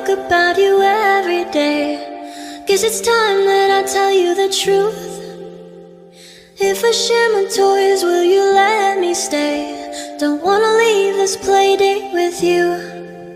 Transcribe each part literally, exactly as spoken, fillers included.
talk about you every day. Guess it's time that I tell you the truth. If I share my toys, will you let me stay? Don't wanna leave this playdate with you.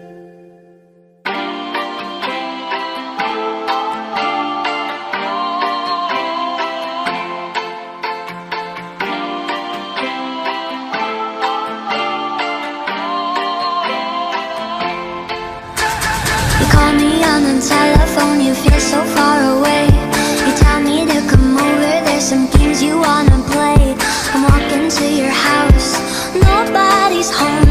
You call me on the telephone, you feel so far away. You tell me to come over, there's some games you wanna play. I'm walking to your house, nobody's home.